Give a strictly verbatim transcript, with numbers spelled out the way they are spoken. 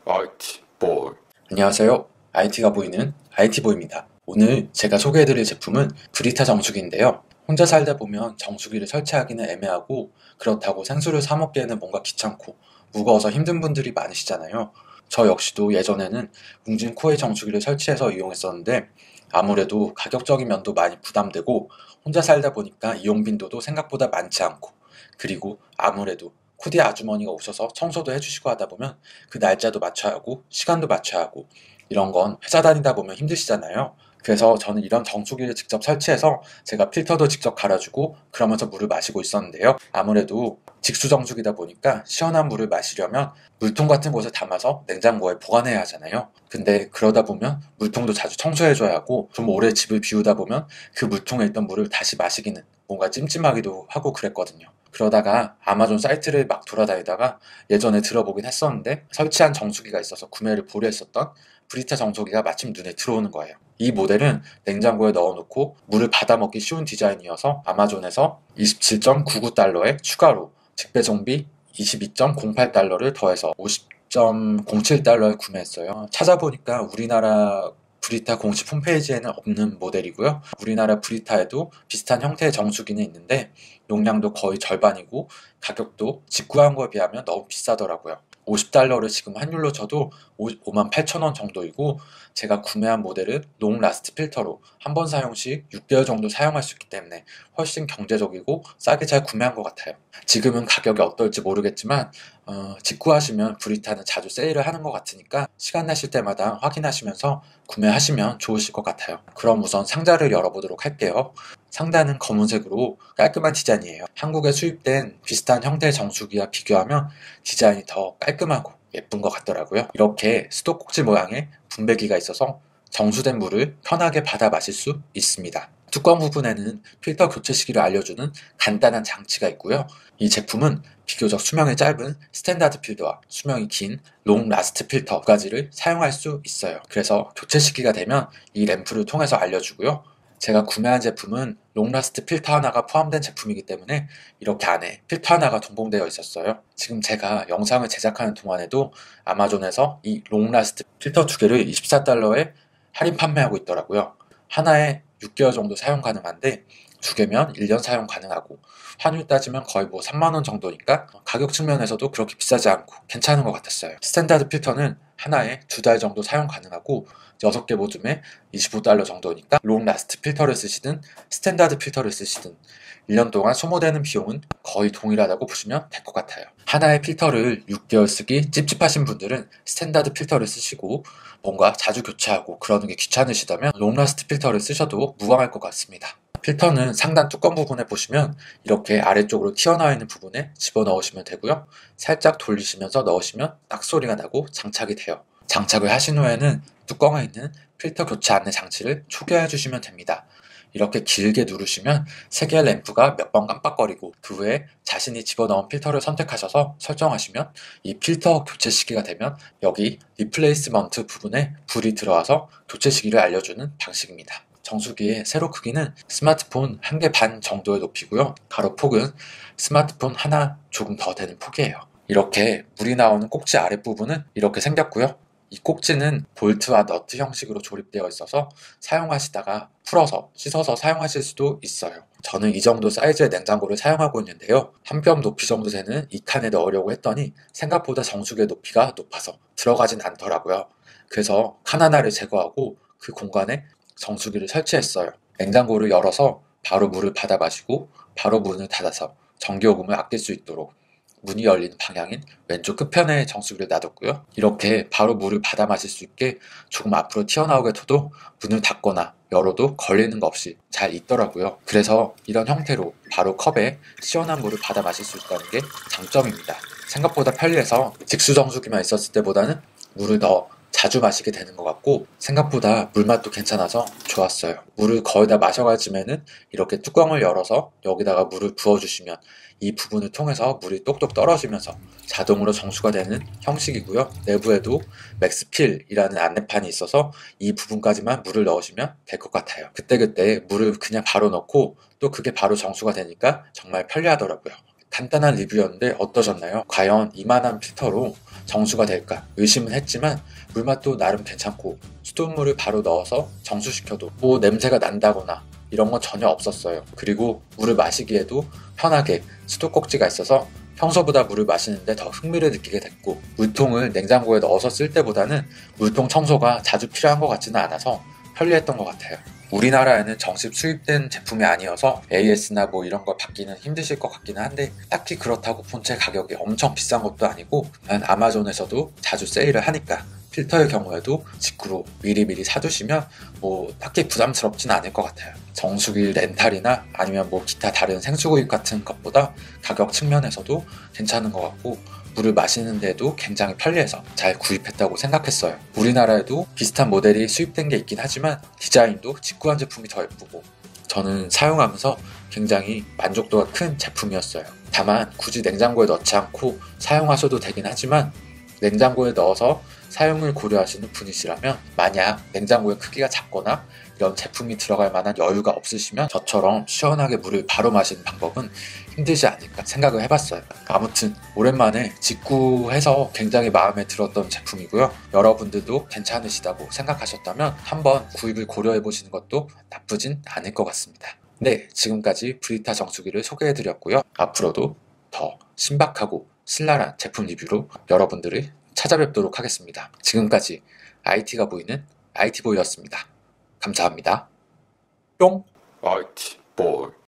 아이티보이. 안녕하세요. 아이티가 보이는 아이티보이입니다. 오늘 제가 소개해드릴 제품은 브리타 정수기인데요. 혼자 살다 보면 정수기를 설치하기는 애매하고, 그렇다고 생수를 사 먹기에는 뭔가 귀찮고 무거워서 힘든 분들이 많으시잖아요. 저 역시도 예전에는 웅진 코에 정수기를 설치해서 이용했었는데, 아무래도 가격적인 면도 많이 부담되고 혼자 살다 보니까 이용 빈도도 생각보다 많지 않고, 그리고 아무래도 코디 아주머니가 오셔서 청소도 해주시고 하다 보면 그 날짜도 맞춰야 하고 시간도 맞춰야 하고, 이런 건 회사 다니다 보면 힘드시잖아요. 그래서 저는 이런 정수기를 직접 설치해서 제가 필터도 직접 갈아주고 그러면서 물을 마시고 있었는데요. 아무래도 직수 정수기다 보니까 시원한 물을 마시려면 물통 같은 곳에 담아서 냉장고에 보관해야 하잖아요. 근데 그러다 보면 물통도 자주 청소해줘야 하고, 좀 오래 집을 비우다 보면 그 물통에 있던 물을 다시 마시기는 뭔가 찜찜하기도 하고 그랬거든요. 그러다가 아마존 사이트를 막 돌아다니다가 예전에 들어보긴 했었는데, 설치한 정수기가 있어서 구매를 고려했었던 브리타 정수기가 마침 눈에 들어오는 거예요. 이 모델은 냉장고에 넣어놓고 물을 받아먹기 쉬운 디자인이어서 아마존에서 이십칠 점 구구 달러에 추가로 직배송비 이십이 점 공팔 달러를 더해서 오십 점 공칠 달러에 구매했어요. 찾아보니까 우리나라 브리타 공식 홈페이지에는 없는 모델이고요. 우리나라 브리타에도 비슷한 형태의 정수기는 있는데 용량도 거의 절반이고 가격도 직구한 거에 비하면 너무 비싸더라고요. 오십 달러를 지금 환율로 쳐도 오만 팔천 원 정도이고, 제가 구매한 모델은 롱 라스트 필터로 한 번 사용 시 육 개월 정도 사용할 수 있기 때문에 훨씬 경제적이고 싸게 잘 구매한 것 같아요. 지금은 가격이 어떨지 모르겠지만 어, 직구하시면 브리타는 자주 세일을 하는 것 같으니까 시간 나실 때마다 확인하시면서 구매하시면 좋으실 것 같아요. 그럼 우선 상자를 열어보도록 할게요. 상단은 검은색으로 깔끔한 디자인이에요. 한국에 수입된 비슷한 형태의 정수기와 비교하면 디자인이 더 깔끔하고 예쁜 것 같더라고요. 이렇게 수도꼭지 모양의 분배기가 있어서 정수된 물을 편하게 받아 마실 수 있습니다. 뚜껑 부분에는 필터 교체 시기를 알려주는 간단한 장치가 있고요. 이 제품은 비교적 수명이 짧은 스탠다드 필터와 수명이 긴 롱 라스트 필터 두 가지를 사용할 수 있어요. 그래서 교체 시기가 되면 이 램프를 통해서 알려주고요. 제가 구매한 제품은 롱라스트 필터 하나가 포함된 제품이기 때문에 이렇게 안에 필터 하나가 동봉되어 있었어요. 지금 제가 영상을 제작하는 동안에도 아마존에서 이 롱라스트 필터 두 개를 이십사 달러에 할인 판매하고 있더라고요. 하나에 육 개월 정도 사용 가능한데 두 개면 일 년 사용 가능하고, 환율 따지면 거의 뭐 삼만 원 정도니까 가격 측면에서도 그렇게 비싸지 않고 괜찮은 것 같았어요. 스탠다드 필터는 하나에 두 달 정도 사용 가능하고 여섯 개 모듬에 이십오 달러 정도니까 롱 라스트 필터를 쓰시든 스탠다드 필터를 쓰시든 일 년 동안 소모되는 비용은 거의 동일하다고 보시면 될 것 같아요. 하나의 필터를 육 개월 쓰기 찝찝하신 분들은 스탠다드 필터를 쓰시고, 뭔가 자주 교체하고 그러는 게 귀찮으시다면 롱 라스트 필터를 쓰셔도 무방할 것 같습니다. 필터는 상단 뚜껑 부분에 보시면 이렇게 아래쪽으로 튀어나와 있는 부분에 집어넣으시면 되고요. 살짝 돌리시면서 넣으시면 딱 소리가 나고 장착이 돼요. 장착을 하신 후에는 뚜껑에 있는 필터 교체 안내 장치를 초기화해 주시면 됩니다. 이렇게 길게 누르시면 세 개의 램프가 몇 번 깜빡거리고, 그 후에 자신이 집어넣은 필터를 선택하셔서 설정하시면 이 필터 교체 시기가 되면 여기 리플레이스먼트 부분에 불이 들어와서 교체 시기를 알려주는 방식입니다. 정수기의 세로 크기는 스마트폰 한 개 반 정도의 높이고요. 가로 폭은 스마트폰 하나 조금 더 되는 폭이에요. 이렇게 물이 나오는 꼭지 아랫부분은 이렇게 생겼고요. 이 꼭지는 볼트와 너트 형식으로 조립되어 있어서 사용하시다가 풀어서 씻어서 사용하실 수도 있어요. 저는 이 정도 사이즈의 냉장고를 사용하고 있는데요. 한 뼘 높이 정도 되는 이 칸에 넣으려고 했더니 생각보다 정수기의 높이가 높아서 들어가진 않더라고요. 그래서 칸 하나를 제거하고 그 공간에 정수기를 설치했어요. 냉장고를 열어서 바로 물을 받아 마시고 바로 문을 닫아서 전기요금을 아낄 수 있도록 문이 열리는 방향인 왼쪽 끝편에 정수기를 놔뒀고요. 이렇게 바로 물을 받아 마실 수 있게 조금 앞으로 튀어나오게 둬도 문을 닫거나 열어도 걸리는 거 없이 잘 있더라고요. 그래서 이런 형태로 바로 컵에 시원한 물을 받아 마실 수 있다는 게 장점입니다. 생각보다 편리해서 직수 정수기만 있었을 때보다는 물을 더 자주 마시게 되는 것 같고, 생각보다 물맛도 괜찮아서 좋았어요. 물을 거의 다 마셔가지면은 이렇게 뚜껑을 열어서 여기다가 물을 부어주시면 이 부분을 통해서 물이 똑똑 떨어지면서 자동으로 정수가 되는 형식이고요. 내부에도 맥스필이라는 안내판이 있어서 이 부분까지만 물을 넣으시면 될 것 같아요. 그때그때 물을 그냥 바로 넣고 또 그게 바로 정수가 되니까 정말 편리하더라고요. 간단한 리뷰였는데 어떠셨나요? 과연 이만한 필터로 정수가 될까 의심은 했지만 물맛도 나름 괜찮고 수돗물을 바로 넣어서 정수시켜도 뭐 냄새가 난다거나 이런 건 전혀 없었어요. 그리고 물을 마시기에도 편하게 수도꼭지가 있어서 평소보다 물을 마시는데 더 흥미를 느끼게 됐고, 물통을 냉장고에 넣어서 쓸 때보다는 물통 청소가 자주 필요한 것 같지는 않아서 편리했던 것 같아요. 우리나라에는 정식 수입된 제품이 아니어서 에이에스나 뭐 이런 걸 받기는 힘드실 것 같기는 한데, 딱히 그렇다고 본체 가격이 엄청 비싼 것도 아니고 아마존에서도 자주 세일을 하니까 필터의 경우에도 직구로 미리미리 사두시면 뭐 딱히 부담스럽진 않을 것 같아요. 정수기 렌탈이나 아니면 뭐 기타 다른 생수구입 같은 것보다 가격 측면에서도 괜찮은 것 같고, 물을 마시는 데도 굉장히 편리해서 잘 구입했다고 생각했어요. 우리나라에도 비슷한 모델이 수입된 게 있긴 하지만 디자인도 직구한 제품이 더 예쁘고 저는 사용하면서 굉장히 만족도가 큰 제품이었어요. 다만 굳이 냉장고에 넣지 않고 사용하셔도 되긴 하지만, 냉장고에 넣어서 사용을 고려하시는 분이시라면 만약 냉장고의 크기가 작거나 이런 제품이 들어갈 만한 여유가 없으시면 저처럼 시원하게 물을 바로 마시는 방법은 힘들지 않을까 생각을 해봤어요. 아무튼 오랜만에 직구해서 굉장히 마음에 들었던 제품이고요. 여러분들도 괜찮으시다고 생각하셨다면 한번 구입을 고려해보시는 것도 나쁘진 않을 것 같습니다. 네, 지금까지 브리타 정수기를 소개해드렸고요. 앞으로도 더 신박하고 신랄한 제품 리뷰로 여러분들을 찾아뵙도록 하겠습니다. 지금까지 아이티가 보이는 아이티보이였습니다. 감사합니다. 뿅! 아이티 보이